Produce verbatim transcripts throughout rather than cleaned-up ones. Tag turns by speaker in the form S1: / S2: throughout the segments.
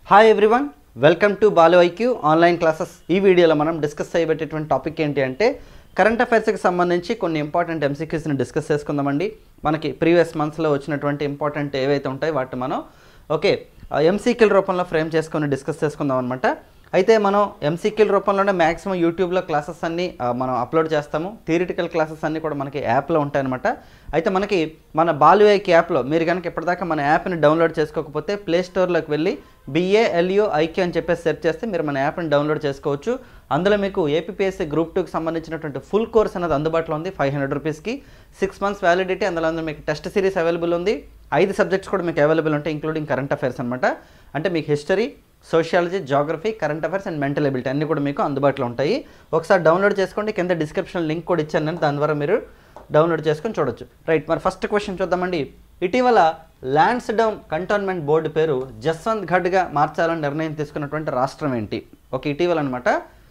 S1: Hi everyone, welcome to Balu IQ online classes. ఈ వీడియోలో మనం డిస్కస్ చేయబెట్టేటువంటి టాపిక్ ఏంటి అంటే కరెంట్ అఫైర్స్కి సంబంధించి కొన్ని ఇంపార్టెంట్ ఎంసీక్యూస్ని డిస్కస్ చేసుకుందామండి. మనకి ప్రీవియస్ మంత్స్లో వచ్చినటువంటి ఇంపార్టెంట్ ఏవైతే ఉంటాయో వాటిని మనం ఓకే ఎంసీక్యూల రూపంలో ఫ్రేమ్ చేసుకొని డిస్కస్ చేసుకుందాం అనమాట. అయితే మనం ఎంసీక్యూల రూపంలోనే మ్యాక్సిమం యూట్యూబ్లో క్లాసెస్ అన్నీ మనం అప్లోడ్ చేస్తాము. థియరిటికల్ క్లాసెస్ అన్నీ కూడా మనకి యాప్లో ఉంటాయన్నమాట. అయితే మనకి మన బాలు ఐక్యూ యాప్లో మీరు కనుక ఇప్పటిదాకా మన యాప్ని డౌన్లోడ్ చేసుకోకపోతే ప్లే స్టోర్లోకి వెళ్ళి బిఏఎల్యూ ఐక్యూ అని చెప్పేసి సెర్చ్ చేస్తే మీరు మన యాప్ని డౌన్లోడ్ చేసుకోవచ్చు. అందులో మీకు ఏపీపీఎస్సీ గ్రూప్ టూకి సంబంధించినటువంటి ఫుల్ కోర్స్ అనేది అందుబాటులో ఉంది. ఫైవ్ హండ్రెడ్ రూపీస్కి సిక్స్ మంత్స్ వ్యాలిడిటీ. అందులో మీకు టెస్ట్ సిరీస్ అవైలబుల్ ఉంది. ఐదు సబ్జెక్ట్స్ కూడా మీకు అవైలబుల్ ఉంటాయి, ఇంక్లూడింగ్ కరెంట్ అఫైర్స్ అనమాట. అంటే మీకు history, sociology, geography, current affairs and mental ability అన్నీ కూడా మీకు అందుబాటులో ఉంటాయి. ఒకసారి డౌన్లోడ్ చేసుకోండి. కింద డిస్క్రిప్షన్ లింక్ కూడా ఇచ్చాను నేను, దాని ద్వారా మీరు డౌన్లోడ్ చేసుకొని చూడొచ్చు. రైట్, మరి ఫస్ట్ క్వశ్చన్ చూద్దామండి. ఇటీవల లాన్స్డౌన్ కంటోన్మెంట్ బోర్డు పేరు జస్వంత్ ఘడ్గా మార్చాలని నిర్ణయం తీసుకున్నటువంటి రాష్ట్రం ఏంటి? ఓకే, ఇటీవల అనమాట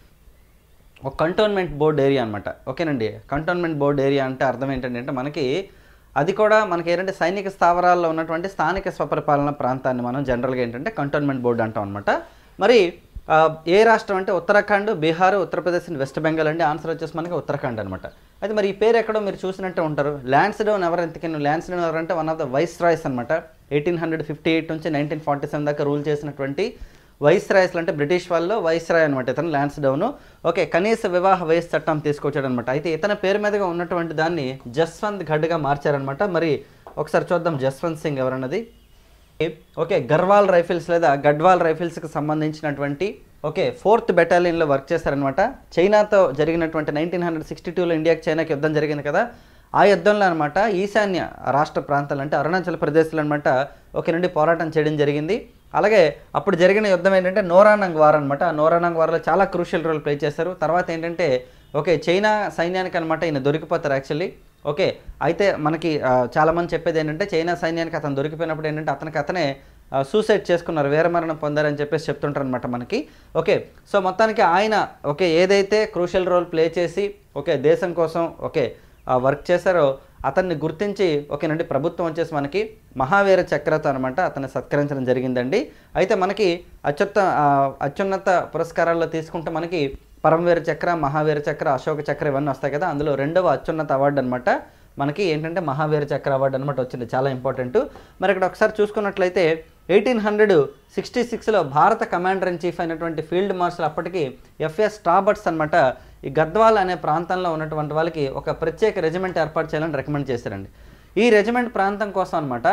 S1: ఒక కంటోన్మెంట్ బోర్డు ఏరియా అనమాట. ఓకేనండి, కంటోన్మెంట్ బోర్డు ఏరియా అంటే అర్థం ఏంటంటే మనకి అది కూడా మనకి ఏంటంటే సైనిక స్థావరాల్లో ఉన్నటువంటి స్థానిక స్వపరిపాలన ప్రాంతాన్ని మనం జనరల్గా ఏంటంటే కంటోన్మెంట్ బోర్డు అంటాం అనమాట. మరి ఏ రాష్ట్రం అంటే ఉత్తరాఖండ్, బీహార్, ఉత్తరప్రదేశ్, వెస్ట్ బెంగాల్ అండి. ఆన్సర్ వచ్చేసి మనకి ఉత్తరాఖండ్ అనమాట. అయితే మరి ఈ పేరు ఎక్కడో మీరు చూసినట్టే ఉంటారు. లాన్స్డౌన్ ఎవరు ఎంతకైనా లాన్స్డౌన్ ఎవరంటే one of the viceroys అనమాట. ఎయిటీన్ హండ్రెడ్ ఫిఫ్టీ ఎయిట్ నుంచి నైన్టీన్ ఫార్టీ సెవెన్ దాకా రూల్ చేసినటువంటి వైస్ రాయ్స్లు అంటే బ్రిటిష్ వాళ్ళు వైస్ రాయ్ అనమాట ఇతను లాన్స్డౌన్. ఓకే, కనీస వివాహ వయసు చట్టం తీసుకొచ్చాడు అనమాట. అయితే ఇతని పేరు మీదుగా ఉన్నటువంటి దాన్ని జస్వంత్ ఘడ్గా మార్చారనమాట. మరి ఒకసారి చూద్దాం జస్వంత్ సింగ్ ఎవరన్నది. ఓకే, గర్వాల్ రైఫిల్స్ లేదా గడ్వాల్ రైఫిల్స్కి సంబంధించినటువంటి ఓకే ఫోర్త్ బెటాలియన్లో వర్క్ చేశారనమాట. చైనాతో జరిగినటువంటి నైన్టీన్ హండ్రెడ్ సిక్స్టీ టూలో ఇండియాకి చైనాకి యుద్ధం జరిగింది కదా, ఆ యుద్ధంలో అనమాట ఈశాన్య రాష్ట్ర ప్రాంతాలు అంటే అరుణాచల్ ప్రదేశ్లో అనమాట ఓకే నుండి పోరాటం చేయడం జరిగింది. అలాగే అప్పుడు జరిగిన యుద్ధం ఏంటంటే నోరానంగ్ వార్ అనమాట. ఆ నోరానంగ్ వార్లో చాలా క్రూషియల్ రోల్ ప్లే చేశారు. తర్వాత ఏంటంటే ఓకే చైనా సైన్యానికి అనమాట ఈయన దొరికిపోతారు యాక్చువల్లీ. ఓకే, అయితే మనకి చాలామంది చెప్పేది ఏంటంటే చైనా సైన్యానికి అతను దొరికిపోయినప్పుడు ఏంటంటే అతనికి అతనే సూసైడ్ చేసుకున్నారు, వీరమరణం పొందారని చెప్పేసి చెప్తుంటారు అనమాట మనకి. ఓకే, సో మొత్తానికి ఆయన ఓకే ఏదైతే క్రూషియల్ రోల్ ప్లే చేసి ఓకే దేశం కోసం ఓకే వర్క్ చేశారో అతన్ని గుర్తించి ఓకేనండి ప్రభుత్వం వచ్చేసి మనకి మహావీర చక్రతో అనమాట అతన్ని సత్కరించడం జరిగిందండి. అయితే మనకి అత్యుత్త అత్యున్నత పురస్కారాల్లో తీసుకుంటే మనకి పరమవీర చక్ర, మహావీర చక్ర, అశోక చక్ర ఇవన్నీ వస్తాయి కదా, అందులో రెండవ అత్యున్నత అవార్డు అనమాట మనకి ఏంటంటే మహావీర చక్ర అవార్డు అనమాట వచ్చింది. చాలా ఇంపార్టెంట్. మరి ఇక్కడ ఒకసారి చూసుకున్నట్లయితే ఎయిటీన్ హండ్రెడ్ సిక్స్టీ సిక్స్లో భారత కమాండర్ ఇన్ చీఫ్ అయినటువంటి ఫీల్డ్ మార్షల్ అప్పటికి ఎఫ్ఎస్ స్టాబర్ట్స్ అనమాట ఈ గద్వాల్ అనే ప్రాంతంలో ఉన్నటువంటి వాళ్ళకి ఒక ప్రత్యేక రెజిమెంట్ ఏర్పాటు చేయాలని రికమెండ్ చేశారండి. ఈ రెజిమెంట్ ప్రాంతం కోసం అనమాట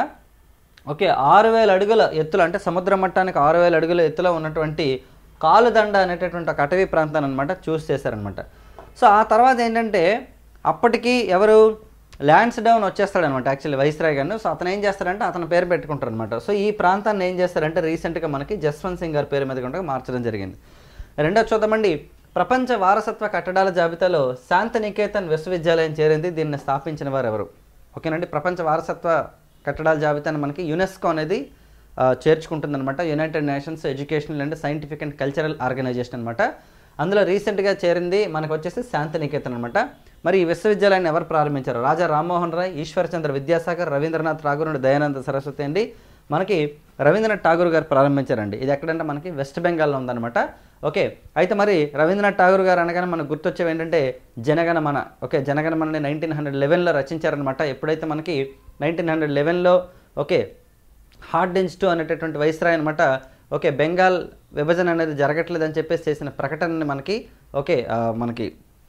S1: ఓకే ఆరు వేల అడుగుల ఎత్తులో అంటే సముద్ర మట్టానికి ఆరు వేల అడుగుల ఎత్తులో ఉన్నటువంటి కాలుదండ అనేటటువంటి ఒక అటవీ ప్రాంతాన్ని అనమాట చూస్ చేశారనమాట. సో ఆ తర్వాత ఏంటంటే అప్పటికి ఎవరు లాన్స్డౌన్ వచ్చేస్తాడనమాట యాక్చువల్లీ వైస్రాయ్ గారిని. సో అతను ఏం చేస్తారంటే అతని పేరు పెట్టుకుంటారు అనమాట. సో ఈ ప్రాంతాన్ని ఏం చేస్తారంటే రీసెంట్గా మనకి జస్వంత్ సింగ్ గారి పేరు మీద కూడా మార్చడం జరిగింది. రెండో చూద్దామండి. ప్రపంచ వారసత్వ కట్టడాల జాబితాలో శాంతినికేతన్ విశ్వవిద్యాలయం చేరింది. దీన్ని స్థాపించిన వారు ఎవరు? ఓకేనండి, ప్రపంచ వారసత్వ కట్టడాల జాబితాను మనకి యునెస్కో అనేది చేర్చుకుంటుందన్నమాట. United Nations Educational and Scientific and Cultural Organization అనమాట. అందులో రీసెంట్గా చేరింది మనకు వచ్చేసి శాంతినికేతన్ అనమాట. మరి ఈ విశ్వవిద్యాలయాన్ని ఎవరు ప్రారంభించారు? రాజా రామ్మోహన్ రాయ్, ఈశ్వర్చంద్ర విద్యాసాగర్, రవీంద్రనాథ్ ఠాగూర్ అండ్ దయానంద సరస్వతి అండి. మనకి రవీంద్రనాథ్ ఠాగూర్ గారు ప్రారంభించారండి. ఇది ఎక్కడంటే మనకి వెస్ట్ బెంగాల్లో ఉందన్నమాట. ఓకే, అయితే మరి రవీంద్రనాథ్ ఠాగూర్ గారు అనగానే మనకు గుర్తొచ్చేవి ఏంటంటే జనగణమన. ఓకే, జనగణమనని నైన్టీన్ హండ్రెడ్ లెవెన్లో రచించారనమాట. ఎప్పుడైతే మనకి నైన్టీన్ హండ్రెడ్ లెవెన్లో ఓకే హార్డింజ్ టూ అనేటటువంటి వైస్రాయ్ అనమాట ఓకే బెంగాల్ విభజన అనేది జరగట్లేదని చెప్పేసి చేసిన ప్రకటనని మనకి ఓకే మనకి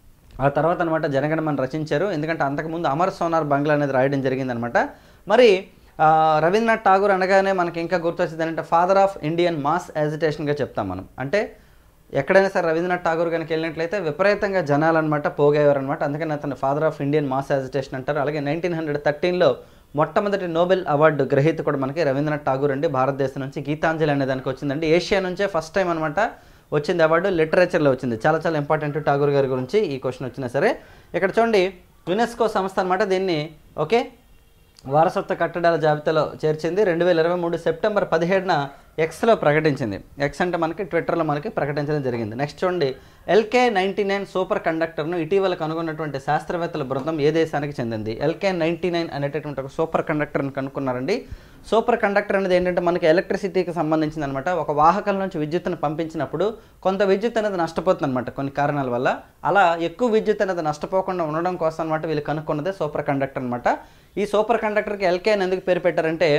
S1: ఆ తర్వాత అనమాట జనగణమన రచించారు. ఎందుకంటే అంతకుముందు అమర్ సోనార్ బంగ్లా అనేది రాయడం జరిగిందనమాట. మరి రవీంద్రనాథ్ ఠాగూర్ అనగానే మనకి ఇంకా గుర్తొచ్చింది ఏంటంటే ఫాదర్ ఆఫ్ ఇండియన్ మాస్ యాజిటేషన్గా చెప్తాం మనం. అంటే ఎక్కడైనా సరే రవీంద్రనాథ్ ఠాగూర్ కనుక వెళ్ళినట్లయితే విపరీతంగా జనాలు అనమాట పోగేవారు అనమాట. అందుకని అతను father of Indian mass agitation అంటారు. అలాగే నైన్టీన్ హండ్రెడ్ థర్టీన్లో మొట్టమొదటి నోబెల్ అవార్డు గ్రహీత కూడా మనకి రవీంద్రనాథ్ ఠాగూర్ అండి. భారతదేశం నుంచి గీతాంజలి అనే దానికి వచ్చిందండి. ఏషియా నుంచే ఫస్ట్ టైం అనమాట వచ్చింది అవార్డు, లిటరేచర్లో వచ్చింది. చాలా చాలా ఇంపార్టెంట్ ఠాగూర్ గారి గురించి ఈ క్వశ్చన్ వచ్చినా సరే. ఇక్కడ చూడండి యునెస్కో సంస్థ అనమాట దీన్ని ఓకే వారసత్వ కట్టడాల జాబితాలో చేర్చింది. రెండు వేల ఇరవై మూడు సెప్టెంబర్ పదిహేడున ఎక్స్లో ప్రకటించింది. ఎక్స్ అంటే మనకి ట్విట్టర్లో మనకి ప్రకటించడం జరిగింది. నెక్స్ట్ చూడండి, ఎల్కే నైంటీ నైన్ సూపర్ కండక్టర్ను ఇటీవల కనుగొన్నటువంటి శాస్త్రవేత్తల బృందం ఏ దేశానికి చెందింది? ఎల్కే నైంటీ నైన్ అనేటటువంటి ఒక సూపర్ కండక్టర్ని కనుక్కున్నారండి. సూపర్ కండక్టర్ అనేది ఏంటంటే మనకి ఎలక్ట్రిసిటీకి సంబంధించింది అనమాట. ఒక వాహకం నుంచి విద్యుత్తును పంపించినప్పుడు కొంత విద్యుత్ అనేది నష్టపోతుంది అనమాట కొన్ని కారణాల వల్ల. అలా ఎక్కువ విద్యుత్ అనేది నష్టపోకుండా ఉండడం కోసం అనమాట వీళ్ళు కనుక్కున్నదే సూపర్ కండక్టర్ అనమాట. ఈ సూపర్ కండక్టర్కి ఎల్కే అని ఎందుకు పేరు పెట్టారంటే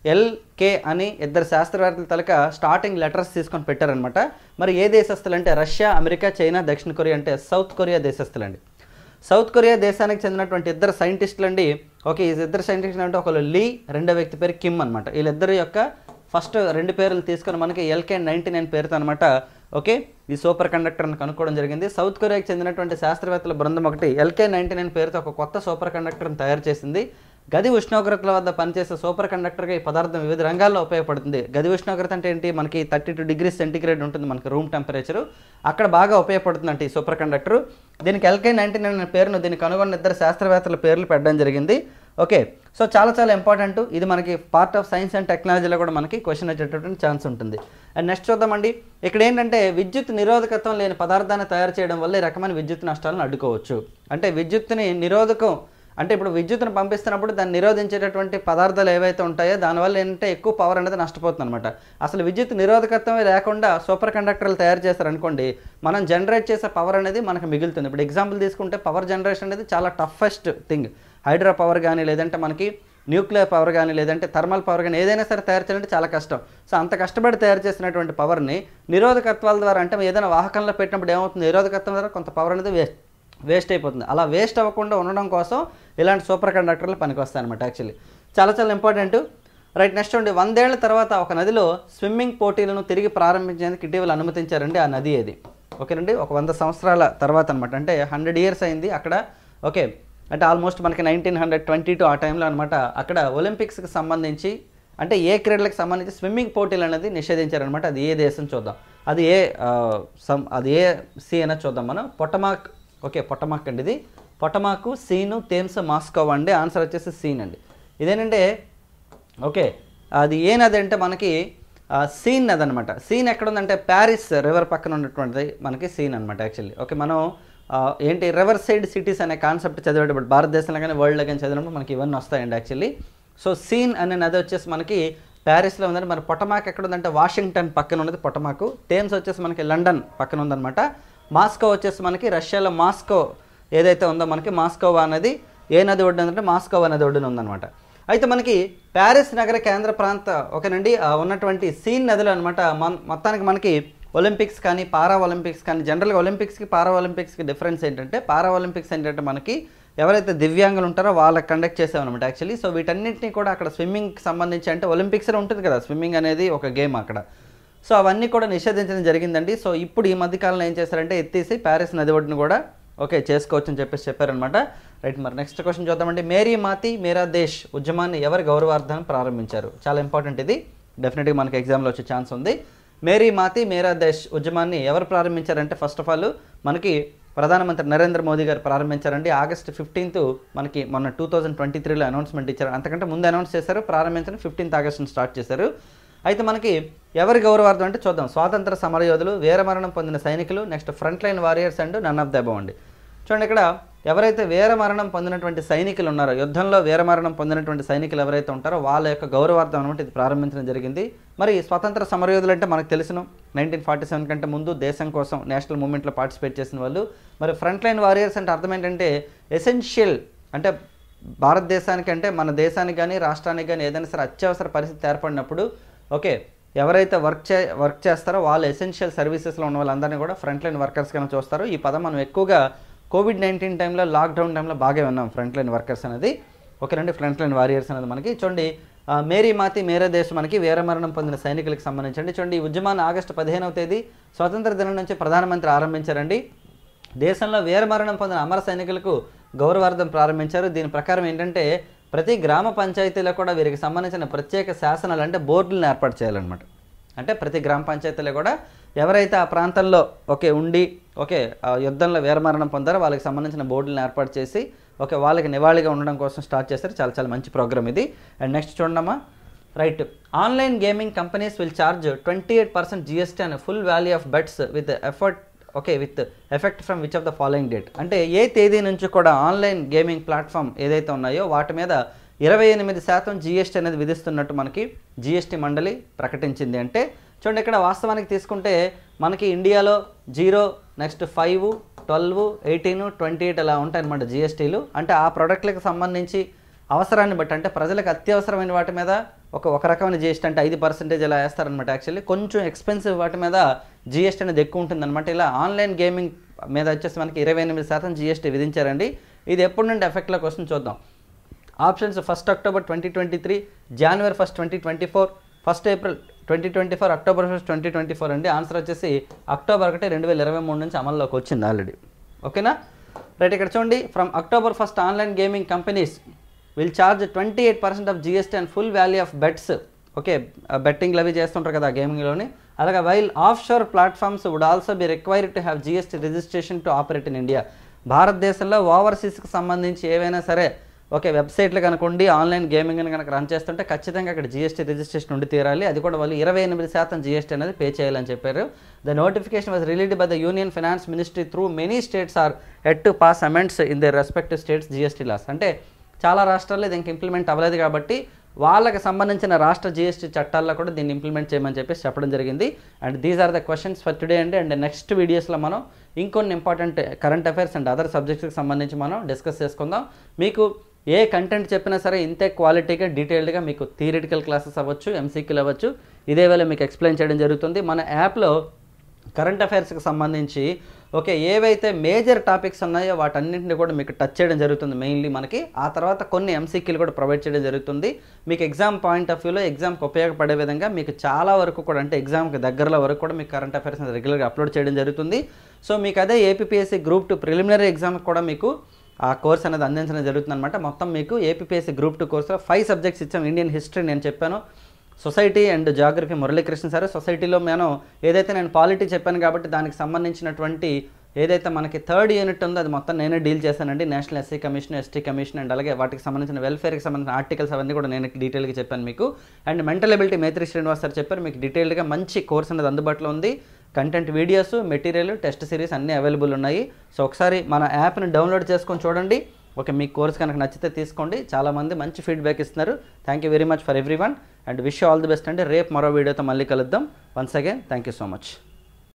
S1: ఎల్కే అని ఇద్దరు శాస్త్రవేత్తల తలక స్టార్టింగ్ లెటర్స్ తీసుకొని పెట్టారనమాట. మరి ఏ దేశస్తులు అంటే రష్యా, అమెరికా, చైనా, దక్షిణ కొరియా అంటే సౌత్ కొరియా దేశస్తులండి. సౌత్ కొరియా దేశానికి చెందినటువంటి ఇద్దరు సైంటిస్టులు అండి. ఓకే, ఈ ఇద్దరు సైంటిస్టులు అంటే ఒకళ్ళు లీ, రెండో వ్యక్తి పేరు కిమ్ అనమాట. వీళ్ళిద్దరు యొక్క ఫస్ట్ రెండు పేర్లు తీసుకొని మనకి ఎల్కే నైన్టీ నైన్ పేరుతో అనమాట ఓకే ఈ సూపర్ కండక్టర్ని కనుక్కోవడం జరిగింది. సౌత్ కొరియాకి చెందినటువంటి శాస్త్రవేత్తల బృందం ఒకటి ఎల్కే నైన్టీ నైన్ పేరుతో ఒక కొత్త సూపర్ కండక్టర్ని తయారు చేసింది. గది ఉష్ణోగ్రతల వద్ద పనిచేసే సూపర్ కండక్టర్గా ఈ పదార్థం వివిధ రంగాల్లో ఉపయోగపడుతుంది. గది ఉష్ణోగ్రత అంటే ఏంటి, మనకి థర్టీ టూ డిగ్రీ సెంటిగ్రేడ్ ఉంటుంది మనకి రూమ్ టెంపరేచరు, అక్కడ బాగా ఉపయోగపడుతుంది అంటే ఈ సూపర్ కండక్టర్. దీనికి ఎల్కే నైన్టీ నైన్ పేరును దీన్ని కనుగొన్న ఇద్దరు శాస్త్రవేత్తల పేర్లు పెట్టడం జరిగింది. ఓకే, సో చాలా చాలా ఇంపార్టెంట్. ఇది మనకి పార్ట్ ఆఫ్ సైన్స్ అండ్ టెక్నాలజీలో కూడా మనకి క్వశ్చన్ వచ్చేటటువంటి ఛాన్స్ ఉంటుంది. అండ్ నెక్స్ట్ చూద్దామండి. ఇక్కడ ఏంటంటే విద్యుత్ నిరోధకత్వం లేని పదార్థాన్ని తయారు చేయడం వల్ల ఈ రకమైన విద్యుత్ నష్టాలను అడ్డుకోవచ్చు. అంటే విద్యుత్తుని నిరోధకం అంటే ఇప్పుడు విద్యుత్తును పంపిస్తున్నప్పుడు దాన్ని నిరోధించేటటువంటి పదార్థాలు ఏవైతే ఉంటాయో దానివల్ల ఏంటంటే ఎక్కువ పవర్ అనేది నష్టపోతుంది అనమాట. అసలు విద్యుత్ నిరోధకత్వమే లేకుండా సూపర్ కండక్టర్లు తయారు చేస్తారనుకోండి, మనం జనరేట్ చేసే పవర్ అనేది మనకు మిగులుతుంది. ఇప్పుడు ఎగ్జాంపుల్ తీసుకుంటే పవర్ జనరేషన్ అనేది చాలా టఫెస్ట్ థింగ్. హైడ్రో పవర్ కానీ, లేదంటే మనకి న్యూక్లియర్ పవర్ కానీ, లేదంటే థర్మల్ పవర్ కానీ ఏదైనా సరే తయారు చేయాలంటే చాలా కష్టం. సో అంత కష్టపడి తయారు చేసినటువంటి పవర్ని నిరోధకత్వాల ద్వారా అంటే ఏదైనా వాహకంలో పెట్టినప్పుడు ఏమవుతుంది, నిరోధకత్వం ద్వారా కొంత పవర్ అనేది వేస్ట్ వేస్ట్ అయిపోతుంది. అలా వేస్ట్ అవ్వకుండా ఉండడం కోసం ఇలాంటి సూపర్ కండక్టర్లు పనికొస్తాయి అనమాట. యాక్చువల్లీ చాలా చాలా ఇంపార్టెంట్. రైట్, నెక్స్ట్ అండి. వందేళ్ల తర్వాత ఒక నదిలో స్విమ్మింగ్ పోటీలను తిరిగి ప్రారంభించేందుకు ఇటీవల అనుమతించారండి. ఆ నది ఏది? ఓకేనండి, ఒక వంద సంవత్సరాల తర్వాత అనమాట, అంటే హండ్రెడ్ ఇయర్స్ అయింది అక్కడ. ఓకే, అంటే ఆల్మోస్ట్ మనకి నైన్టీన్ హండ్రెడ్ ట్వంటీ టూ ఆ టైంలో అనమాట అక్కడ ఒలింపిక్స్కి సంబంధించి అంటే ఏ క్రీడలకు సంబంధించి స్విమ్మింగ్ పోటీలు అనేది నిషేధించారనమాట. అది ఏ దేశం చూద్దాం, అది ఏ సమ్ అది ఏ సీ అనేది చూద్దాం మనం. పొటమాక్. ఓకే, పొటమాక్ అండి ఇది. పొటమాకు, సీను, థేమ్స్, మాస్కో అండి. ఆన్సర్ వచ్చేసి సీన్ అండి. ఇదేనంటే ఓకే అది ఏ నది అంటే మనకి సీన్ నది అనమాట. సీన్ ఎక్కడ ఉందంటే ప్యారిస్ రివర్ పక్కన ఉన్నటువంటిది మనకి సీన్ అనమాట యాక్చువల్లీ. ఓకే, మనం ఏంటి రివర్ సైడ్ సిటీస్ అనే కాన్సెప్ట్ చదివేటప్పుడు భారతదేశంలో కానీ వరల్డ్లో కానీ చదివినప్పుడు మనకి ఇవన్నీ వస్తాయండి యాక్చువల్లీ. సో సీన్ అనే నది వచ్చేసి మనకి ప్యారిస్లో ఉందండి. మరి పొటమాక్ ఎక్కడ ఉందంటే వాషింగ్టన్ పక్కన ఉన్నది పొటమాకు. థేమ్స్ వచ్చేసి మనకి లండన్ పక్కన ఉందన్నమాట. మాస్కో వచ్చేసి మనకి రష్యాలో మాస్కో ఏదైతే ఉందో మనకి మాస్కోవా అనేది ఏ నది ఒడ్డున ఉందంటే మాస్కోవా నది ఒడ్డున ఉందన్నమాట. అయితే మనకి ప్యారిస్ నగర కేంద్ర ప్రాంత ఓకేనండి ఉన్నటువంటి సీన్ నదిలో అనమాట మొత్తానికి మనకి ఒలింపిక్స్ కానీ పారా ఒలింపిక్స్ కానీ, జనరల్గా ఒలింపిక్స్కి పారా ఒలింపిక్స్కి డిఫరెన్స్ ఏంటంటే పారా ఒలింపిక్స్ ఏంటంటే మనకి ఎవరైతే దివ్యాంగులు ఉంటారో వాళ్ళకి కండక్ట్ చేసామన్నమాట యాక్చువల్లీ. సో వీటన్నింటినీ కూడా అక్కడ స్విమ్మింగ్కి సంబంధించి అంటే ఒలింపిక్స్లో ఉంటుంది కదా స్విమ్మింగ్ అనేది ఒక గేమ్ అక్కడ. సో అవన్నీ కూడా నిషేధించడం జరిగిందండి. సో ఇప్పుడు ఈ మధ్యకాలంలో ఏం చేశారంటే ఎత్తేసి ప్యారిస్ నది ఒడ్డును కూడా ఓకే చేసుకోవచ్చు అని చెప్పేసి చెప్పారనమాట. రైట్, మరి నెక్స్ట్ క్వశ్చన్ చూద్దామండి. మేరీ మాతి మేరా దేశ్ ఉద్యమాన్ని ఎవరి గౌరవార్థం ప్రారంభించారు? చాలా ఇంపార్టెంట్ ఇది, డెఫినెట్గా మనకి ఎగ్జామ్లో వచ్చే ఛాన్స్ ఉంది. మేరీ మాతి మేరా దేశ్ ఉద్యమాన్ని ఎవరు ప్రారంభించారంటే ఫస్ట్ ఆఫ్ ఆల్ మనకి ప్రధానమంత్రి నరేంద్ర మోదీ గారు ప్రారంభించారండి. ఆగస్ట్ ఫిఫ్టీన్త్ మనకి మొన్న టూ థౌజండ్ ట్వంటీ త్రీలో అనౌన్స్మెంట్ ఇచ్చారు. అంతకంటే ముందు అనౌన్స్ చేశారు, ప్రారంభించడం ఫిఫ్టీన్త్ ఆగస్ట్ని స్టార్ట్ చేశారు. అయితే మనకి ఎవరి గౌరవార్థం అంటే చూద్దాం. స్వాతంత్ర సమరయోధులు, వీరమరణం పొందిన సైనికులు, next front line warriors and none of the above అండి. చూడండి, ఇక్కడ ఎవరైతే వీరమరణం పొందినటువంటి సైనికులు ఉన్నారో, యుద్ధంలో వీరమరణం పొందినటువంటి సైనికులు ఎవరైతే ఉంటారో వాళ్ళ యొక్క గౌరవార్థం అనమాట ఇది ప్రారంభించడం జరిగింది. మరి స్వతంత్ర సమరయోధులు అంటే మనకు తెలుసును నైన్టీన్ ఫార్టీ సెవెన్ కంటే ముందు దేశం కోసం నేషనల్ మూవ్మెంట్లో పార్టిసిపేట్ చేసిన వాళ్ళు. మరి ఫ్రంట్ లైన్ వారియర్స్ అంటే అర్థం ఏంటంటే ఎసెన్షియల్ అంటే భారతదేశానికి అంటే మన దేశానికి కానీ రాష్ట్రానికి కానీ ఏదైనా సరే అత్యవసర పరిస్థితి ఏర్పడినప్పుడు ఓకే ఎవరైతే వర్క్ చే వర్క్ చేస్తారో వాళ్ళు ఎసెన్షియల్ సర్వీసెస్లో ఉన్న వాళ్ళందరినీ కూడా ఫ్రంట్ లైన్ వర్కర్స్ కింద చూస్తారు. ఈ పదం మనం ఎక్కువగా కోవిడ్ నైన్టీన్ టైంలో లాక్డౌన్ టైంలో బాగా విన్నాం ఫ్రంట్ లైన్ వర్కర్స్ అనేది. ఓకేనండి, ఫ్రంట్ లైన్ వారియర్స్ అనేది మనకి చూడండి మేరీ మాతి మేరా దేశ్ మనకి వీరమరణం పొందిన సైనికులకు సంబంధించండి. చూడండి, ఈ ఉద్యమాన్ని ఆగస్టు పదిహేనవ తేదీ స్వతంత్ర దినం నుంచి ప్రధానమంత్రి ఆరంభించారండి. దేశంలో వీరమరణం పొందిన అమర సైనికులకు గౌరవార్థం ప్రారంభించారు. దీని ప్రకారం ఏంటంటే ప్రతి గ్రామ పంచాయతీలో కూడా వీరికి సంబంధించిన ప్రత్యేక శాసనాలు అంటే బోర్డులను ఏర్పాటు చేయాలన్నమాట. అంటే ప్రతి గ్రామ పంచాయతీలో కూడా ఎవరైతే ఆ ప్రాంతంలో ఓకే ఉండి ఓకే యుద్ధంలో వీరమరణం పొందారో వాళ్ళకి సంబంధించిన బోర్డులను ఏర్పాటు చేసి ఓకే వాళ్ళకి నివాళిగా ఉండడం కోసం స్టార్ట్ చేస్తారు. చాలా చాలా మంచి ప్రోగ్రామ్ ఇది. అండ్ నెక్స్ట్ చూడమ్మా. Right, online gaming companies will charge twenty eight percent GST and full value of bets with effort okay with effect from which of the following date. అంటే ఏ తేదీ నుంచి కూడా ఆన్లైన్ గేమింగ్ ప్లాట్ఫామ్ ఏదైతే ఉన్నాయో వాటి మీద ఇరవై ఎనిమిది శాతం జిఎస్టీ అనేది విధిస్తున్నట్టు మనకి జిఎస్టీ మండలి ప్రకటించింది. అంటే చూడండి ఇక్కడ వాస్తవానికి తీసుకుంటే మనకి ఇండియాలో zero, next five, twelve, eighteen, twenty eight అలా ఉంటాయి అన్నమాట జిఎస్టీలు. అంటే ఆ ప్రోడక్ట్లకు సంబంధించి అవసరాన్ని బట్టి, అంటే ప్రజలకు అత్యవసరమైన వాటి మీద ఒక ఒక రకమైన జిఎస్టీ అంటే ఐదు పర్సెంటేజ్ ఇలా వేస్తారనమాట. యాక్చువల్లీ కొంచెం ఎక్స్పెన్సివ్ వాటి మీద జిఎస్టీ అనేది ఎక్కువ ఉంటుందన్నమాట. ఇలా ఆన్లైన్ గేమింగ్ మీద వచ్చేసి మనకి ఇరవై ఎనిమిది శాతం జిఎస్టీ విధించారండి. ఇది ఎప్పటి నుండి ఎఫెక్ట్లోకి వస్తుంది చూద్దాం. Options first October twenty twenty three, January first twenty twenty four, first April twenty twenty four, October first twenty twenty four అండి. ఆన్సర్ వచ్చేసి అక్టోబర్ ఒకటి రెండు వేల ఇరవై మూడు నుంచి అమల్లోకి వచ్చింది ఆల్రెడీ. ఓకేనా రైట్. ఇక్కడ చూడండి, from October first online gaming companies will charge twenty eight percent of GST and full value of bets. Okay, బెట్టింగ్లు అవి చేస్తుంటారు కదా గేమింగ్లోని. అలాగే while offshore platforms would also be required to have GST registration to operate in India. భారతదేశంలో ఓవర్సీస్కి సంబంధించి ఏవైనా సరే ఓకే వెబ్సైట్లు కనుకోండి, ఆన్లైన్ గేమింగ్ కనుక రన్ చేస్తుంటే ఖచ్చితంగా అక్కడ జిఎస్టీ రిజిస్ట్రేషన్ ఉండి తీరాలి. అది కూడా వాళ్ళు ఇరవై ఎనిమిది శాతం జిఎస్టీ అనేది పే చేయాలని చెప్పారు. The notification was released by the union finance ministry through many states are yet to pass amends in the respective states GST laws. అంటే చాలా రాష్ట్రాల్లో ఇది ఇంకా ఇంప్లిమెంట్ అవ్వలేదు కాబట్టి వాళ్ళకి సంబంధించిన రాష్ట్ర జిఎస్టీ చట్టాల్లో కూడా దీన్ని ఇంప్లిమెంట్ చేయమని చెప్పేసి చెప్పడం జరిగింది. And these are the questions for today అండి. అండ్ నెక్స్ట్ వీడియోస్లో మనం ఇంకొన్ని important current affairs and other సబ్జెక్ట్స్కి సంబంధించి మనం డిస్కస్ చేసుకుందాం. మీకు ఏ కంటెంట్ చెప్పినా సరే ఇంతే క్వాలిటీగా డీటెయిల్డ్గా మీకు థియరిటికల్ క్లాసెస్ అవ్వచ్చు, ఎంసీక్యూలు అవ్వచ్చు, ఇదే వేళ మీకు ఎక్స్ప్లెయిన్ చేయడం జరుగుతుంది. మన యాప్లో కరెంట్ అఫైర్స్కి సంబంధించి ఓకే ఏవైతే మేజర్ టాపిక్స్ ఉన్నాయో వాటన్నింటినీ కూడా మీకు టచ్ చేయడం జరుగుతుంది మెయిన్లీ మనకి. ఆ తర్వాత కొన్ని ఎంసీక్యూలు కూడా ప్రొవైడ్ చేయడం జరుగుతుంది. మీకు ఎగ్జామ్ పాయింట్ ఆఫ్ వ్యూలో ఎగ్జామ్కి ఉపయోగపడే విధంగా మీకు చాలా వరకు కూడా అంటే ఎగ్జామ్కి దగ్గరలో వరకు కూడా మీకు కరెంట్ అఫైర్స్ రెగ్యులర్గా అప్లోడ్ చేయడం జరుగుతుంది. సో మీకు అదే ఏపీపీఎస్సీ గ్రూప్ టూ ప్రిలిమినరీ ఎగ్జామ్కి కూడా మీకు ఆ కోర్స్ అనేది అందించడం జరుగుతుంది అనమాట. మొత్తం మీకు ఏపీపీఎస్సీ గ్రూప్ టూ కోర్సులో ఫైవ్ సబ్జెక్ట్స్ ఇచ్చాం. ఇండియన్ హిస్టరీ నేను చెప్పాను, society and geography Muralikrishna sir, సొసైటీలో నేను ఏదైతే నేను పాలిటీ చెప్పాను కాబట్టి దానికి సంబంధించినటువంటి ఏదైతే మనకి థర్డ్ యూనిట్ ఉందో అది మొత్తం నేనే డీల్ చేశానండి. National SC commission, ST commission and అలాగే వాటికి సంబంధించిన వెల్ఫేర్కి సంబంధించిన ఆర్టికల్స్ అవన్నీ కూడా నేను డీటెయిల్గా చెప్పాను మీకు. And mental ability Maitri Srinivas sir చెప్పారు. మీకు డీటెయిల్డ్గా మంచి కోర్స్ అనేది అందుబాటులో ఉంది. Content videos, material, test series అన్నీ అవైలబుల్ ఉన్నాయి. సో ఒకసారి మన యాప్ని డౌన్లోడ్ చేసుకొని చూడండి. ఓకే, మీ కోర్స్ కనుక నచ్చితే తీసుకోండి. చాలామంది మంచి ఫీడ్బ్యాక్ ఇస్తున్నారు. Thank you very much for everyone and wish all the best అండి. రేపు మరో వీడియోతో మళ్ళీ కలుద్దాం. Once again thank you so much.